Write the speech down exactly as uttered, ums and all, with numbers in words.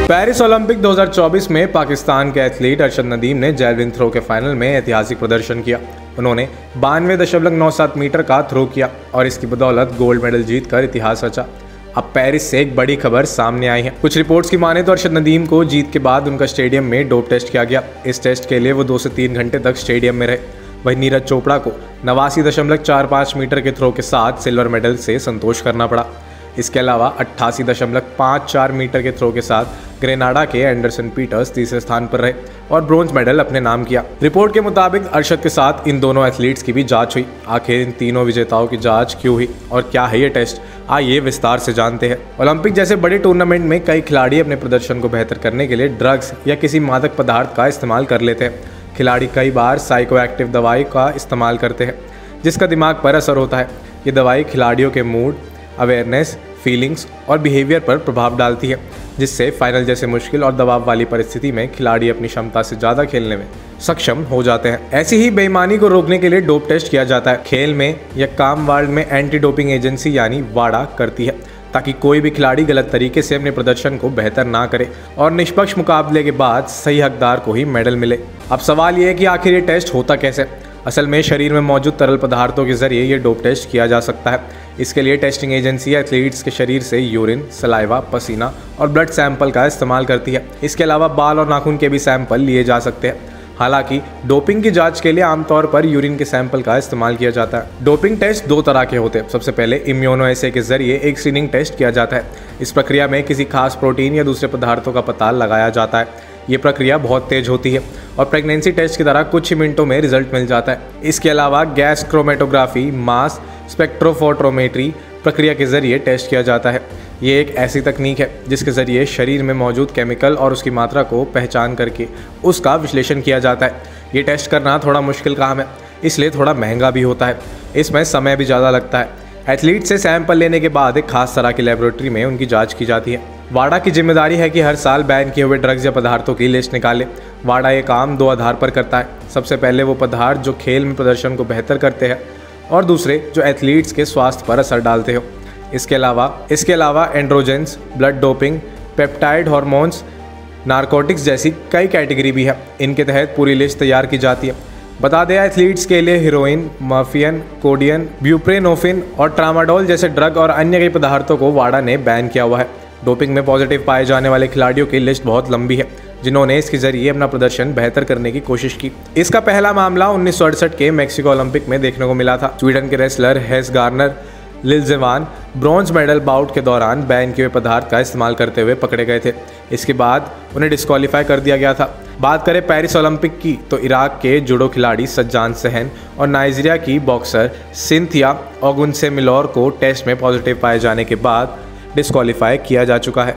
Paris Olympic दो हज़ार चौबीस में पाकिस्तान के एथलीट अरशद नदीम ने जैवलिन थ्रो के फाइनल में ऐतिहासिक प्रदर्शन किया। उन्होंने बानवे दशमलव नौ सात मीटर का थ्रो किया और इसकी बदौलत गोल्ड मेडल जीतकर इतिहास रचा। अब पेरिस से एक बड़ी खबर सामने आई है। कुछ रिपोर्ट्स की माने तो अरशद नदीम को जीत के बाद उनका स्टेडियम में डोप टेस्ट किया गया। इस टेस्ट के लिए वो दो से तीन घंटे तक स्टेडियम में रहे। वहीं नीरज चोपड़ा को नवासी दशमलव चार पाँच मीटर के थ्रो के साथ सिल्वर मेडल से संतोष करना पड़ा। इसके अलावा अट्ठासी दशमलव पाँच चार मीटर के थ्रो के साथ ग्रेनाडा के एंडरसन पीटर्स तीसरे स्थान पर रहे और ब्रोंज मेडल अपने नाम किया। रिपोर्ट के मुताबिक अरशद के साथ इन दोनों एथलीट्स की भी जांच हुई। आखिर इन तीनों विजेताओं की जांच क्यों हुई और क्या है ये टेस्ट, आइए विस्तार से जानते हैं। ओलंपिक जैसे बड़े टूर्नामेंट में कई खिलाड़ी अपने प्रदर्शन को बेहतर करने के लिए ड्रग्स या किसी मादक पदार्थ का इस्तेमाल कर लेते हैं। खिलाड़ी कई बार साइकोएक्टिव दवाई का इस्तेमाल करते हैं जिसका दिमाग पर असर होता है। ये दवाई खिलाड़ियों के मूड, अवेयरनेस, फीलिंग्स और बिहेवियर पर प्रभाव डालती है, जिससे फाइनल जैसे मुश्किल और दबाव वाली परिस्थिति में खिलाड़ी अपनी क्षमता से ज़्यादा खेलने में सक्षम हो जाते हैं। ऐसी ही बेईमानी को रोकने के लिए डोप टेस्ट किया जाता है। खेल में या काम वर्ल्ड में एंटी डोपिंग एजेंसी यानी वाडा करती है ताकि कोई भी खिलाड़ी गलत तरीके से अपने प्रदर्शन को बेहतर ना करे और निष्पक्ष मुकाबले के बाद सही हकदार को ही मेडल मिले। अब सवाल ये है कि आखिर ये टेस्ट होता कैसे। असल में शरीर में मौजूद तरल पदार्थों के जरिए ये डोप टेस्ट किया जा सकता है। इसके लिए टेस्टिंग एजेंसी एथलीट्स के शरीर से यूरिन, सलाइवा, पसीना और ब्लड सैंपल का इस्तेमाल करती है। इसके अलावा बाल और नाखून के भी सैंपल लिए जा सकते हैं। हालांकि डोपिंग की जांच के लिए आमतौर पर यूरिन के सैंपल का इस्तेमाल किया जाता है। डोपिंग टेस्ट दो तरह के होते हैं। सबसे पहले इम्यूनोएसे के जरिए एक स्क्रीनिंग टेस्ट किया जाता है। इस प्रक्रिया में किसी खास प्रोटीन या दूसरे पदार्थों का पता लगाया जाता है। ये प्रक्रिया बहुत तेज होती है और प्रेगनेंसी टेस्ट की तरह कुछ ही मिनटों में रिजल्ट मिल जाता है। इसके अलावा गैस क्रोमेटोग्राफी, मास स्पेक्ट्रोफोटोमेट्री प्रक्रिया के जरिए टेस्ट किया जाता है। ये एक ऐसी तकनीक है जिसके ज़रिए शरीर में मौजूद केमिकल और उसकी मात्रा को पहचान करके उसका विश्लेषण किया जाता है। ये टेस्ट करना थोड़ा मुश्किल काम है, इसलिए थोड़ा महंगा भी होता है। इसमें समय भी ज़्यादा लगता है। एथलीट से सैंपल लेने के बाद एक खास तरह की लेबोरेटरी में उनकी जाँच की जाती है। वाडा की जिम्मेदारी है कि हर साल बैन किए हुए ड्रग्स या पदार्थों की लिस्ट निकाले। वाडा ये काम दो आधार पर करता है। सबसे पहले वो पदार्थ जो खेल में प्रदर्शन को बेहतर करते हैं और दूसरे जो एथलीट्स के स्वास्थ्य पर असर डालते हो। इसके अलावा इसके अलावा androgens, blood doping, peptide hormones, narcotics जैसी कई कैटेगरी भी है। इनके तहत पूरी लिस्ट तैयार की जाती है। बता दें एथलीट्स के लिए हीरोइन, मॉर्फिन, कोडियन, ब्यूप्रेनोफिन और ट्रामाडोल जैसे ड्रग और अन्य कई पदार्थों को वाडा ने बैन किया हुआ है। डोपिंग में पॉजिटिव पाए जाने वाले खिलाड़ियों की लिस्ट बहुत लंबी है जिन्होंने इसके जरिए अपना प्रदर्शन बेहतर करने की कोशिश की। इसका पहला मामला उन्नीस सौ अड़सठ के मैक्सिको ओलंपिक में देखने को मिला था। स्वीडन के रेसलर हेस गार्नर लिल्जेवान ब्रॉन्ज मेडल बाउट के दौरान बैन किए हुए पदार्थ का इस्तेमाल करते हुए पकड़े गए थे। इसके बाद उन्हें डिस्क्वालीफाई कर दिया गया था। बात करें पेरिस ओलंपिक की तो इराक के जुडो खिलाड़ी सज्जान सहन और नाइजीरिया की बॉक्सर सिंथिया ओगुनसेमिलोर को टेस्ट में पॉजिटिव पाए जाने के बाद डिस्क्वालीफाई किया जा चुका है।